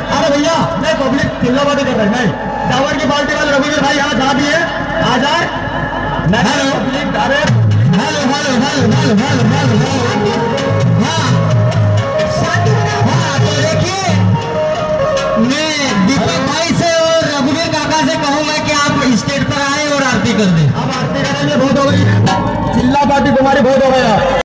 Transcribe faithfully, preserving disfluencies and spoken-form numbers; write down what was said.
अरे भैया मैं पब्लिक चिल्ला बातें कर रही नहीं, चावल की बाल्टी वाले रघुवीर भाई यहाँ जहाँ भी है आ जाए। हेलो अरे hello hello hello hello hello hello हाँ हाँ, तो देखिए मैं दीपक भाई से और रघुवीर काका से कहूंगा कि आप स्टेज पर आए और आरती कर दें। अब आरती करेंगे, बहुत हो गई चिल्ला पार्टी तुम्हारी बहुत हो गया।